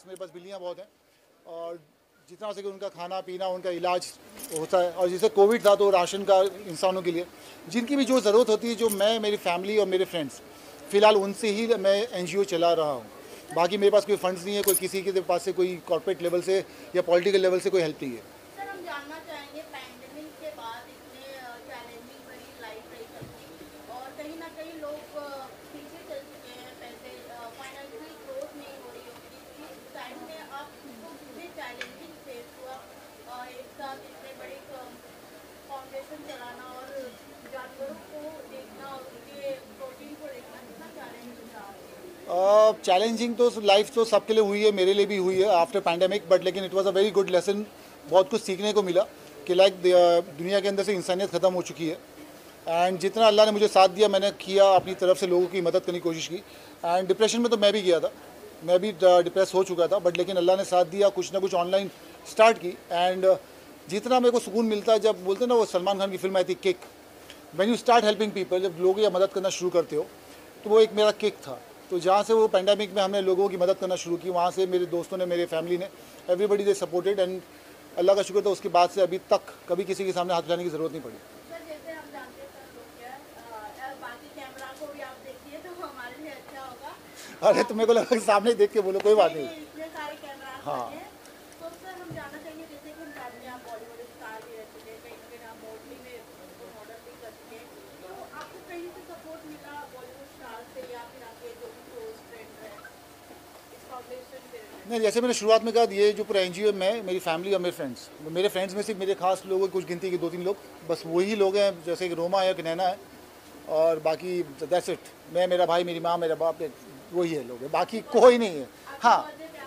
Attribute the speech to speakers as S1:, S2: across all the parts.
S1: मेरे पास बिल्लियाँ बहुत हैं और जितना हो सके उनका खाना पीना उनका इलाज होता है। और जैसे कोविड था तो राशन का इंसानों के लिए जिनकी भी जो ज़रूरत होती है, जो मैं, मेरी फैमिली और मेरे फ्रेंड्स, फ़िलहाल उनसे ही मैं एनजीओ चला रहा हूँ। बाकी मेरे पास कोई फंड्स नहीं है, कोई किसी के पास से कोई कॉर्पोरेट लेवल से या पॉलिटिकल लेवल से कोई हेल्प नहीं है।
S2: सर, हम जानना चाहेंगे पैंडेमिक के बाद इतने चैलेंजिंग भरी लाइफ रही सबकी और कहीं ना कहीं लोग पीछे चल चुके हैं, पैसे फाइनेंशियली ग्रोथ नहीं हो रही होगी। इस टाइम में आप इसको कितने चैलेंजिंग फेस हुआ एक साथ इतने बड़े फाउंडेशन चलाना और जानवरों को देखना और उनके प्रोटीन को देखना कितना चैलेंजिंग रहा?
S1: चैलेंजिंग तो लाइफ तो सबके लिए हुई है, मेरे लिए भी हुई है आफ्टर पैंडेमिक, बट लेकिन it was a very good lesson. बहुत कुछ सीखने को मिला कि लाइक दुनिया के अंदर से इंसानियत ख़त्म हो चुकी है एंड जितना अल्लाह ने मुझे साथ दिया मैंने किया, अपनी तरफ से लोगों की मदद करने की कोशिश की। एंड डिप्रेशन में तो मैं भी गया था, मैं भी डिप्रेस हो चुका था, बट लेकिन अल्लाह ने साथ दिया, कुछ ना कुछ ऑनलाइन स्टार्ट की। एंड जितना मेरे को सुकून मिलता है, जब बोलते हैं ना वो सलमान खान की फिल्म आई थी Kick, when you start helping people, जब लोगों की मदद करना शुरू करते हो तो वो एक मेरा किक था। तो जहाँ से वो पैंडेमिक में हमने लोगों की मदद करना शुरू की, वहाँ से मेरे दोस्तों ने, मेरे फैमिली ने, एवरीबडी दे सपोर्टेड एंड अल्लाह का शुक्र था उसके बाद से अभी तक कभी किसी के सामने हाथ उठाने की ज़रूरत नहीं पड़ी।
S2: सर, जैसे हम जानते हैं सर लोग क्या बाकी कैमरा को भी आप देखिए तो हमारे लिए अच्छा होगा।
S1: अरे तो मेरे को लगा कि सामने देख के बोलो, कोई बात नहीं।
S2: इतने सारे कैमरा
S1: हाँ।
S2: हैं तो सर हम जानना चाहेंगे, जैसे कि हम जानते हैं आप बॉलीवुड स्टार भी रह चुके हैं, कहीं ना कहीं आप मॉडलिंग में मॉडल भी कर चुके हैं, तो आपको कहीं से सपोर्ट मिला बॉलीवुड स्टार से या फिर आपके जो भी क्लोज फ्रेंड हैं इस फाउंडेशन के?
S1: नहीं, जैसे मैंने शुरुआत में कहा, ये जो पूरा एनजीओ में मेरी फैमिली और मेरे फ्रेंड्स में सिर्फ मेरे खास लोग हैं, कुछ गिनती के 2-3 लोग, बस वही लोग हैं, जैसे कि रोमा है, कि नैना है, और बाकी दैट्स इट। मैं, मेरा भाई, मेरी माँ, मेरा बाप, वही है लोग हैं, बाकी कोई नहीं है। हाँ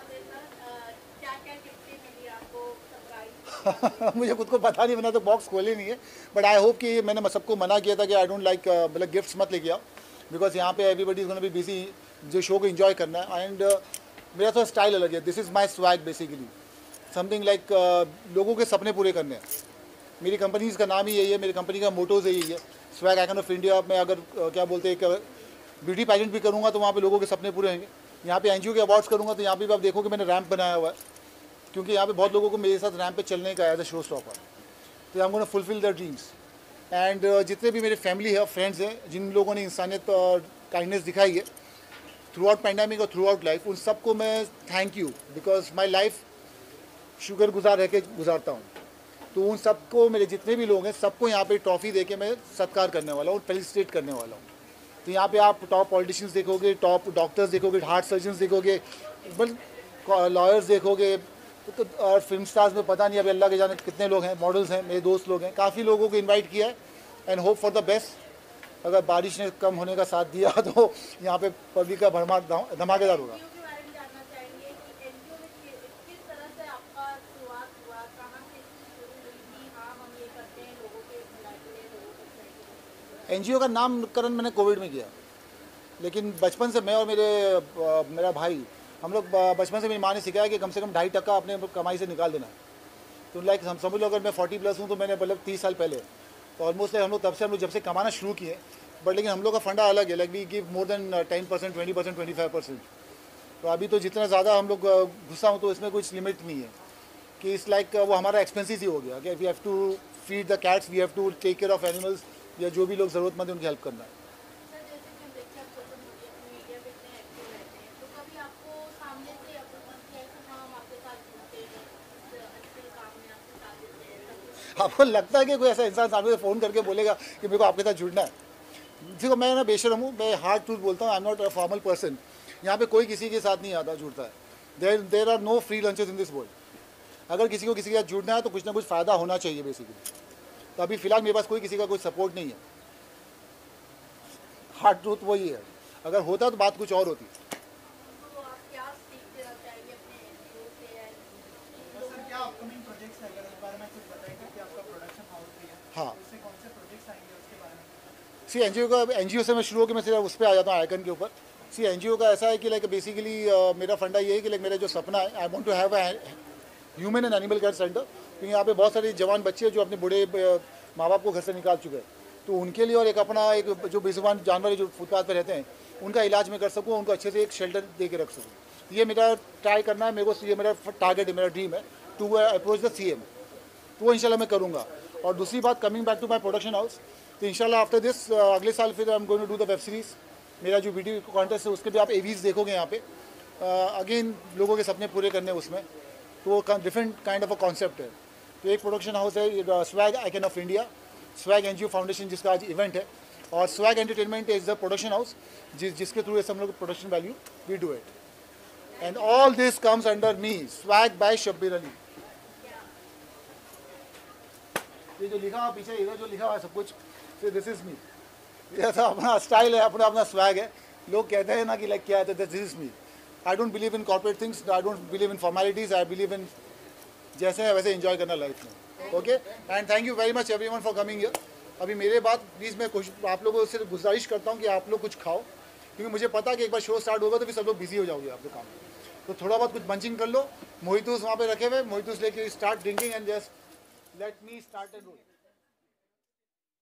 S2: क्या क्या गिफ्ट मिली आपको सरप्राइज?
S1: मुझे खुद को पता नहीं, मैंने तो बॉक्स खोले नहीं है, बट आई होप कि मैंने सबको मना किया था कि आई डोंट लाइक मतलब गिफ्ट्स मत लेके आओ, बिकॉज यहाँ पे everybody is gonna be busy, जो शो को एंजॉय करना है। एंड मेरा थोड़ा स्टाइल अलग है, this is my swag basically, something like लोगों के सपने पूरे करने हैं। मेरी कंपनीज़ का नाम ही यही है, मेरी कंपनी का मोटोज यही है, स्वैग आइकन ऑफ इंडिया। मैं अगर क्या बोलते हैं, ब्यूटी पैजेंट भी करूँगा तो वहाँ पे लोगों के सपने पूरे होंगे। यहाँ पे एनजीओ के अवार्ड्स करूँगा तो यहाँ पे भी आप देखो कि मैंने रैंप बनाया हुआ है, क्योंकि यहाँ पे बहुत लोगों को मेरे साथ रैंप पे चलने का एज अ शो स्टॉपर, तो I am gonna fulfil their dreams. And जितने भी मेरे फैमिली है, फ्रेंड्स हैं, जिन लोगों ने इंसानियत और काइंडनेस दिखाई है थ्रू आउट पैंडेमिक और थ्रू आउट लाइफ, उन सबको मैं thank you, because my life शुक्रगुजार रह के गुजारता हूँ। तो उन सबको, मेरे जितने भी लोग हैं, सबको यहाँ पे ट्रॉफी दे के मैं सत्कार करने वाला हूँ, फेलिसिटेट करने वाला हूँ। तो यहाँ पे आप टॉप पॉलिटिशियंस देखोगे, टॉप डॉक्टर्स देखोगे, हार्ट सर्जन्स देखोगे, लॉयर्स देखोगे, तो और फिल्म स्टार्स में पता नहीं अभी अल्लाह के जाने कितने लोग हैं, मॉडल्स हैं, मेरे दोस्त लोग हैं, काफ़ी लोगों को इन्वाइट किया है। And hope for the best. अगर बारिश ने कम होने का साथ दिया तो यहाँ पे पब्लिक का भरमार धमाकेदार होगा।
S2: एनजीओ के बारे में जानना चाहेंगे कि एनजीओ में किस तरह से आपका शुरुआत हुआ, कहाँ से शुरू हुई कि हाँ हम ये करते हैं लोगों के भलाई के लिए, लोगों के भलाई के लिए?
S1: एनजीओ का नामकरण मैंने कोविड में किया, लेकिन बचपन से मैं और मेरा भाई, हम लोग बचपन से मेरी माँ ने सिखाया कि कम से कम 2.5% अपने कमाई से निकाल देना। तो लाइक हम समझ लो, अगर मैं 40+ हूँ तो मैंने मतलब 30 साल पहले, तो ऑलमोस्ट लाइक हम लोग तब से जब से कमाना शुरू किए, बट लेकिन हम लोग का फंडा अलग है, like we give more than 10%, 20%, 25%। तो अभी तो जितना ज़्यादा हम लोग घुसा हूँ तो इसमें कुछ लिमिट नहीं है, कि इस लाइक वो हमारा एक्सपेंसिस ही हो गया कि we have to feed the cats, we have to take care of animals, या जो भी लोग ज़रूरतमंद है उनकी हेल्प करना है।
S2: सर, जैसे कि हम देखते हैं आप सोशल मीडिया पे इतने एक्टिव रहते हैं, तो कभी आपको सामने से अप्रोच किया है कि हाँ हम आपके साथ जुड़ते हैं, इस अच्छे काम में आपके साथ देते हैं?
S1: आपको लगता है कि कोई ऐसा इंसान सामने से फ़ोन करके बोलेगा कि मेरे को आपके साथ जुड़ना है? देखो, मैं ना बेशरम हूँ, मैं हार्ड ट्रूथ बोलता हूँ, I am not a formal person. यहाँ पे कोई किसी के साथ नहीं आता, जुड़ता है। There are no free lunches in this world. अगर किसी को किसी के साथ जुड़ना है तो कुछ ना कुछ फ़ायदा होना चाहिए बेसिकली। तो अभी फ़िलहाल मेरे पास कोई किसी का कोई सपोर्ट नहीं है, हार्ड ट्रूथ वही है। अगर होता तो बात कुछ और होती।
S2: तो आप क्या सीखते रहना चाहिए अपने एनजीओ से?
S3: सर, क्या अपकमिंग प्रोजेक्ट्स हैं, अगर इस बारे में कुछ बताएंगे कि आपका प्रोडक्शन हाउस भी है,
S1: हाँ,
S3: उससे कौन से प्रोजेक्ट्स आएंगे उसके बारे में?
S1: सी एनजीओ से मैं शुरू होकर मैं सिर्फ उस पर आ जाता हूँ, आइकन के ऊपर। सी एनजीओ का ऐसा है कि लाइक बेसिकली मेरा फंडा ये है कि लाइक मेरा जो सपना है, I want to have a human and animal care centre, क्योंकि यहाँ पे बहुत सारे जवान बच्चे हैं जो अपने बूढ़े माँ बाप को घर से निकाल चुके हैं, तो उनके लिए, और एक अपना एक जो बेजुबान जानवर है जो फुटपाथ पर रहते हैं, उनका इलाज मैं कर सकूँ, उनको अच्छे से एक शेल्टर दे के रख सकूँ। ये मेरा ट्राई करना है, मेरे को ये मेरा टारगेट है, मेरा ड्रीम है टू अप्रोच द CM। तो वो इंशाल्लाह मैं करूँगा। और दूसरी बात, coming back to my production house, तो इंशाल्लाह आफ्टर दिस अगले साल फिर I am going to do the web series. मेरा जो वीडियो कॉन्टेस्ट है उसके भी आप AVs देखोगे यहाँ पे। अगेन लोगों के सपने पूरे करने उसमें, तो वो different kind of a concept है। तो एक प्रोडक्शन हाउस है swag icon of India, swag NGO foundation जिसका आज इवेंट है, और swag entertainment is the production house जिसके थ्रू हम लोग production value we do it. And all this comes under me, swag by Shabbir Ali. ये जो लिखा हुआ पीछे, इधर जो लिखा हुआ है सब कुछ, दिस इज मी। ये ऐसा अपना स्टाइल है, अपना स्वैग है। लोग कहते हैं ना कि लाइक क्या है, this is me. I don't believe in corporate things, I don't believe in formalities, I believe in जैसे है वैसे एंजॉय करना लाइफ में। Okay, and thank you very much everyone for coming here. अभी मेरे बाद प्लीज़ मैं आप लोगों से गुजारिश करता हूँ कि आप लोग कुछ खाओ, क्योंकि मुझे पता है कि एक बार शो स्टार्ट होगा तो फिर सब लोग बिजी हो जाओगे आप लोग काम में। तो थोड़ा बहुत कुछ मंचिंग कर लो। मोहितूस वहाँ पे रखे हुए, मोहितूस लेके start drinking and just let me start and role.